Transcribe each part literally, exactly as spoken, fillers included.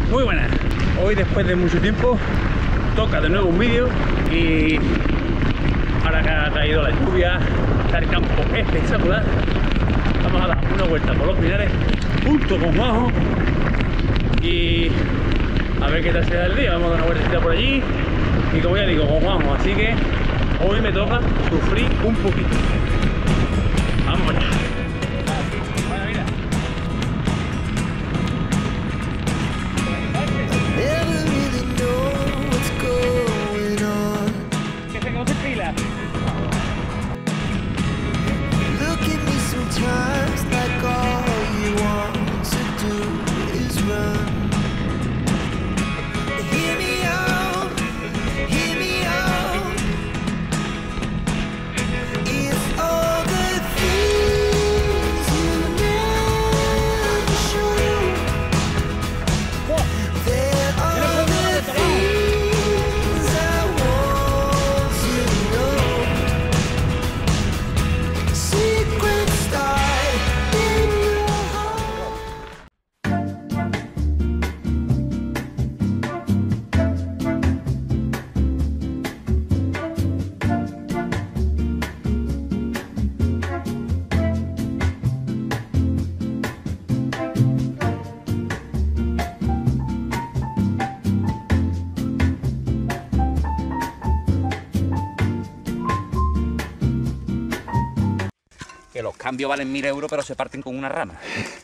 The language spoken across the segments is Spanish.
Muy buenas, hoy después de mucho tiempo toca de nuevo un vídeo y ahora que ha caído la lluvia, está el campo espectacular. Vamos a dar una vuelta por los pinares junto con Juanjo y a ver qué tal se da el día. Vamos a dar una vueltecita por allí y como ya digo, con Juanjo, así que hoy me toca sufrir un poquito. Vamos allá. Que los cambios valen mil euros, pero se parten con una rama.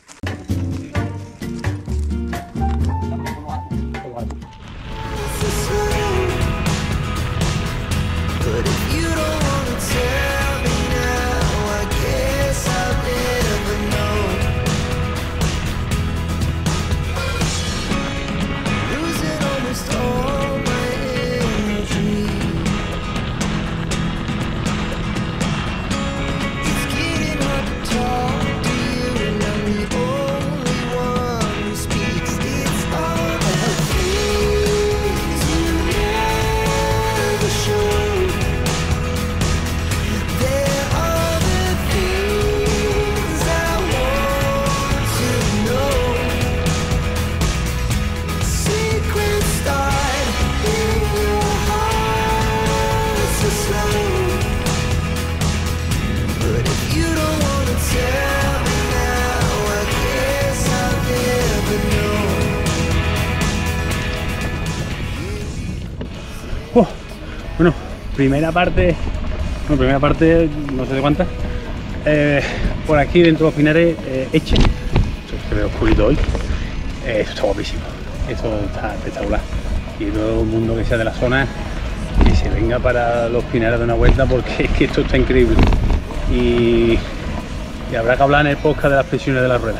Oh, bueno, primera parte, bueno, primera parte, no sé de cuántas, eh, por aquí dentro de los pinares, eh, Eche, se ve oscurito hoy, eh, esto está guapísimo, esto está espectacular, y todo el mundo que sea de la zona, que se venga para los pinares de una vuelta porque es que esto está increíble, y, y habrá que hablar en el podcast de las presiones de la rueda.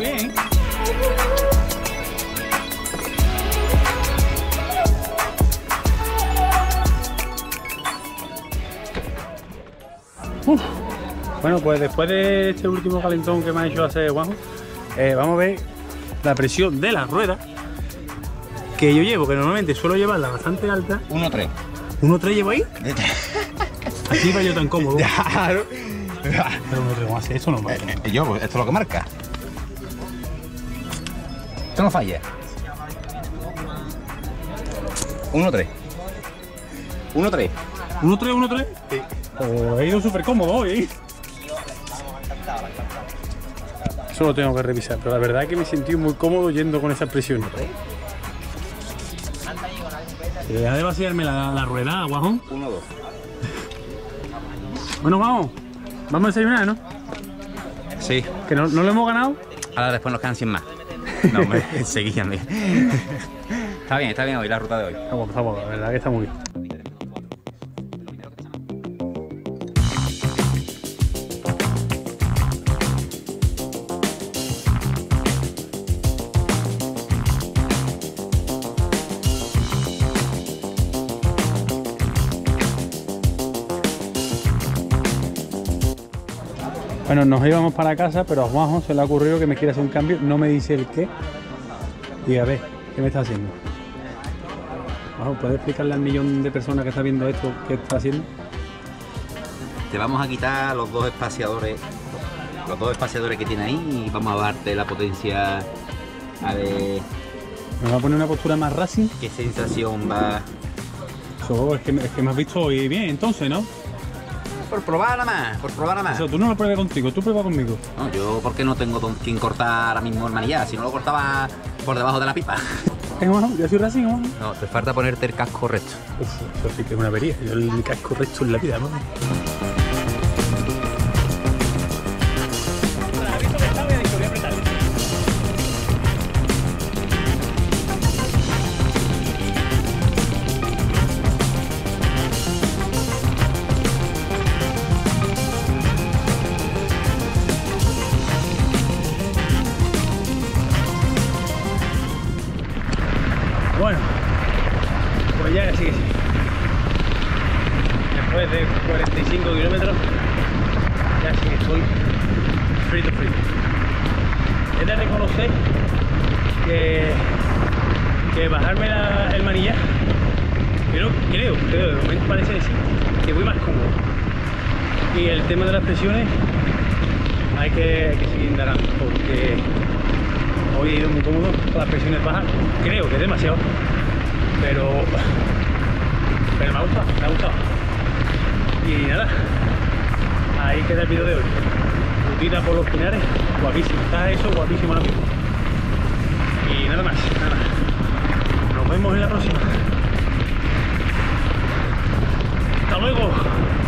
bien. Uf. Bueno, pues después de este último calentón que me ha hecho hacer Juanjo, eh, vamos a ver la presión de la rueda que yo llevo, que normalmente suelo llevarla bastante alta. uno tres. ¿uno tres llevo ahí? Así va yo tan cómodo. Claro. Pero no tengo hacer eso, no me Eh, eh, yo, esto es lo que marca. Esto no falla. uno tres. uno tres. ¿uno tres, uno tres? Sí. Pues he ido súper cómodo hoy. Eso lo tengo que revisar, pero la verdad es que me he sentido muy cómodo yendo con esa presión. Deja de vaciarme la, la rueda, Guajón. uno dos. Bueno, vamos. Vamos a desayunar, ¿no? Sí. Que no, no lo hemos ganado. Ahora después nos quedan cien más. No, hombre, enseguida. Está bien, está bien hoy la ruta de hoy. Está bueno, está bueno, la verdad que está muy bien. Bueno, nos íbamos para casa, pero a Juanjo se le ha ocurrido que me quiere hacer un cambio, no me dice el qué. Y a ver, ¿qué me está haciendo? Juanjo, ¿puedes explicarle al millón de personas que está viendo esto qué está haciendo? Te vamos a quitar los dos espaciadores, los dos espaciadores que tiene ahí y vamos a darte la potencia. A ver ¿Me va a poner una postura más racing? qué sensación va. Eso, es que, es que me has visto hoy bien, entonces, ¿no? Por probar nada más, por probar nada más. Eso, tú no lo pruebas contigo, tú pruebas conmigo. No, yo porque no tengo con quien cortar ahora mismo el manillar, si no lo cortaba por debajo de la pipa. ¿Eh, Juanjo? ¿Yo soy racing, Juanjo? No, te falta ponerte el casco recto. Eso, eso sí que es una avería. Yo el casco recto en la vida, ¿no? Bueno, pues ya sí que sí. Después de cuarenta y cinco kilómetros, ya sí que estoy frito, frito. He de reconocer que, que bajarme la, el manillar, pero creo, creo, de momento parece que sí, que voy más cómodo. Y el tema de las presiones hay que, hay que seguir indagando, porque hoy he ido muy cómodo con las presiones bajas, creo que es demasiado, pero, pero me ha gustado, me ha gustado. Y nada, ahí queda el vídeo de hoy. Rutita por los pinares, guapísimo, está eso guapísimo ahora mismo. Y nada más, nada. Nos vemos en la próxima. Hasta luego.